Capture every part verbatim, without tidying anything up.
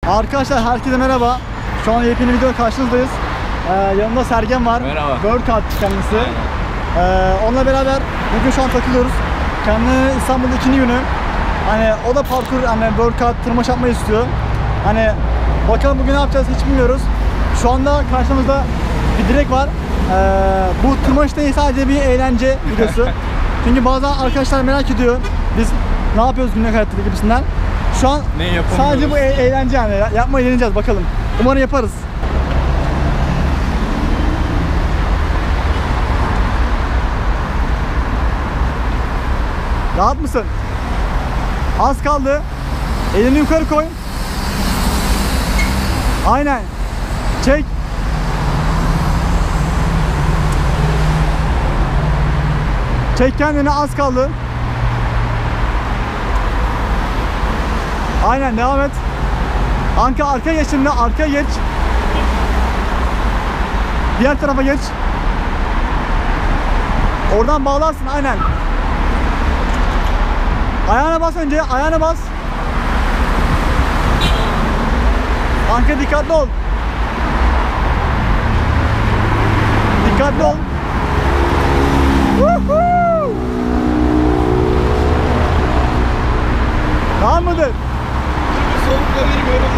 Arkadaşlar herkese merhaba. Şu an yepyeni video karşınızdayız. Ee, yanımda Sergen var. Merhaba. Workout kendisi. Ee, onunla beraber bugün şu an takılıyoruz. Kendi İstanbul'da ikinci günü. Hani o da parkur, hani workout, tırmanış yapmayı istiyor. Hani bakalım bugün ne yapacağız hiç bilmiyoruz. Şu anda karşımızda bir direk var. Ee, bu tırmanış değil, sadece bir eğlence videosu. Çünkü bazı arkadaşlar merak ediyor. Biz ne yapıyoruz günlük hayatta gibisinden. Şu an sadece bu e eğlence yani. Yapmayı deneyeceğiz bakalım. Umarım yaparız. Rahat mısın? Az kaldı. Elini yukarı koy. Aynen. Çek. Çek kendini, az kaldı. Aynen, devam et. Anka arkaya geç şimdi, arkaya geç. Diğer tarafa geç. Oradan bağlarsın, aynen. Ayağına bas önce, ayağına bas. Anka dikkatli ol. Dikkatli ol. Woohoo! Tamam mıdır? Soğukta bilmiyorum.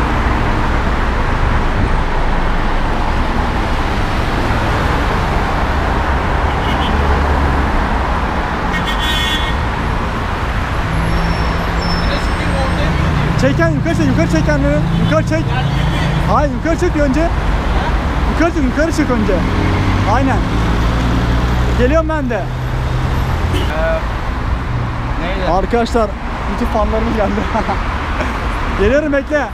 Çek kendini, yukarı çek, yukarı çek kendini. Yukarı çek. Hayır, yukarı çek önce. Yukarı çek, yukarı çek önce. Aynen. Geliyorum ben de. Ee, neydi? Arkadaşlar, bütün fanlarımız geldi. Geliyorum, bekle.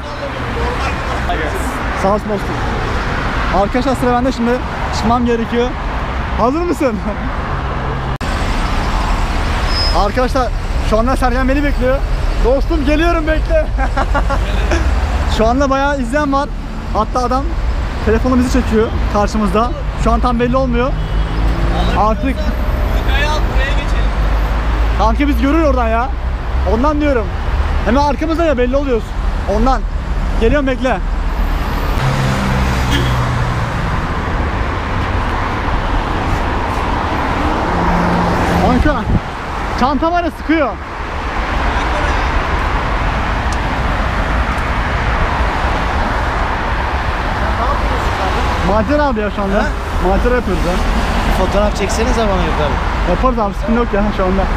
Sağ olsun dostum. Arkadaşlar sıra bende, şimdi çıkmam gerekiyor. Hazır mısın? Arkadaşlar şu anda Sergen beni bekliyor. Dostum geliyorum, bekle. Şu anda bayağı izleyen var. Hatta adam telefonu bizi çekiyor karşımızda. Şu an tam belli olmuyor. Artık buraya geçelim. kanka biz görür oradan ya. Ondan diyorum. Hemen arkamızda ya, belli oluyoruz. Ondan. Geliyorum, bekle. Kanka çanta var ya, sıkıyor. Macera abi ya şu anda. Macera yapıyoruz ya. Fotoğraf çekseniz bana yukarı. Yaparız abi, sıkıntı yok ya şu anda.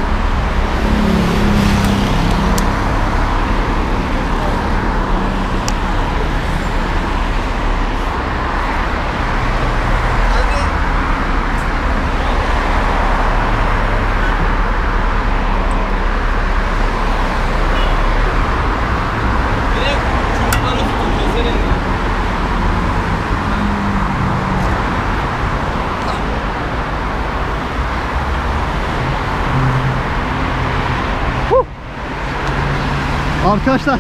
Arkadaşlar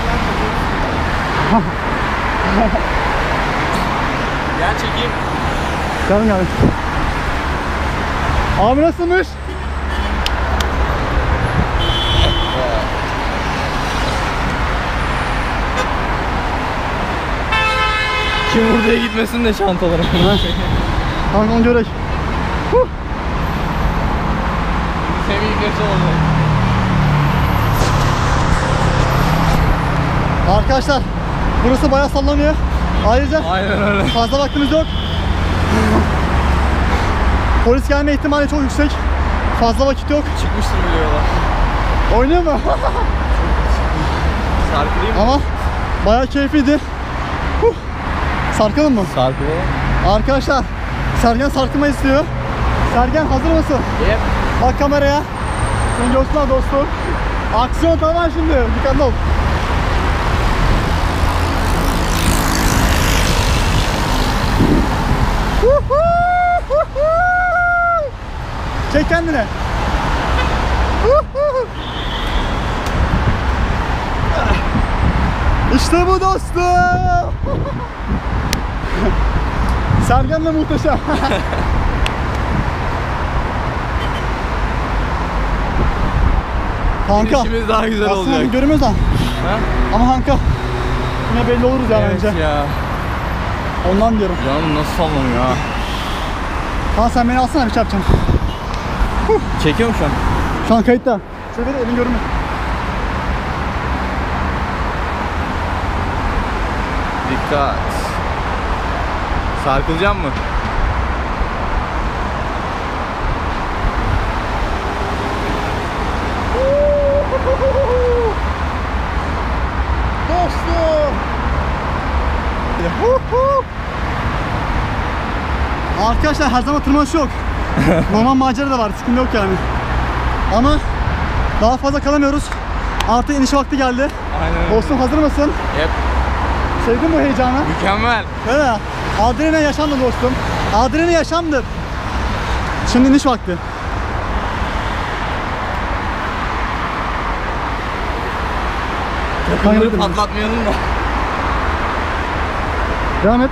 Gel çekeyim. Gelin gelin. Abi nasılmış? Kim buraya gitmesin de çantalarım. Kanka onu görek. Semih girse oldu. Arkadaşlar burası bayağı sallanıyor. Ayrıca Aynen öyle. fazla vaktimiz yok. Polis gelme ihtimali çok yüksek. Fazla vakit yok. Çıkmıştır biliyorlar. Oynuyor mu? Sarkılayım mı? Ama bayağı keyifliydi. Huh. Sarkalım mı? Sarkılayım. Arkadaşlar Sergen sarkma istiyor. Sergen hazır mısın? Yep. Bak kameraya. Sen göster dostum. Aksiyon tamam şimdi. Dikkatli ol. Çek kendine. İşte bu dostum. Sergen de muhteşem. Kanka. İşimiz daha güzel aslında olacak. görünmez ha. Ha? Ama kanka Yine belli oluruz yani Evet önce. ya. Ondan diyorum. Canım nasıl sallanıyor ha. Tamam sen beni alsana, bir şey yapacağım. Çekiyor mu şu an? Şu an kayıtta. Şöyle ver, elin görünür. Dikkat. Sarkılacak mı? Dostum. Arkadaşlar her zaman tırmanış yok. Normal macera da var, sıkıntı yok yani. Ama daha fazla kalamıyoruz. Artık iniş vakti geldi. Aynen. Dostum hazır mısın? Yep. Sevdin bu heyecanı? Mükemmel. Evet. Adrenalin yaşamdı dostum. Adrenalin yaşamdı. Şimdi iniş vakti. Bunları patlatmayalım da. Devam et.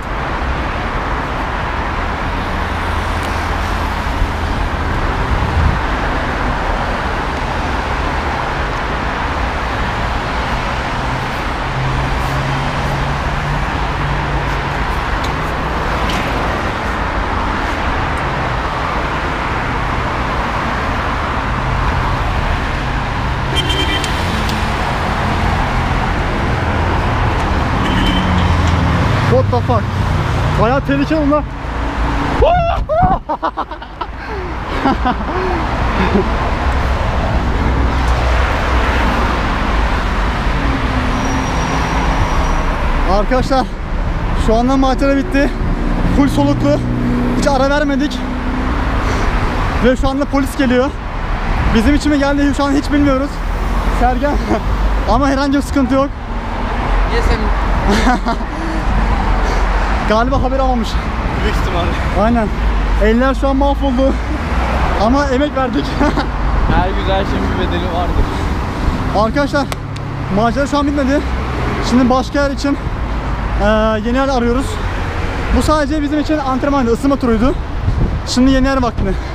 What the fuck? Bayağı tehlikeli lan. Arkadaşlar şu anda macera bitti. Full soluklu. Hiç ara vermedik. Ve şu anda polis geliyor. Bizim için mi geldi şu an hiç bilmiyoruz. Sergen. Ama herhangi bir sıkıntı yok. Niye sen? Galiba haber almamış. Büyük ihtimalle. Aynen. Eller şu an mahvoldu. Ama emek verdik. Her güzel şeyin bir bedeli vardır. Arkadaşlar macera şu an bitmedi. Şimdi başka yer için eee, yeni yer arıyoruz. Bu sadece bizim için antrenmandı, ısınma turuydu. Şimdi yeni yer vaktinde.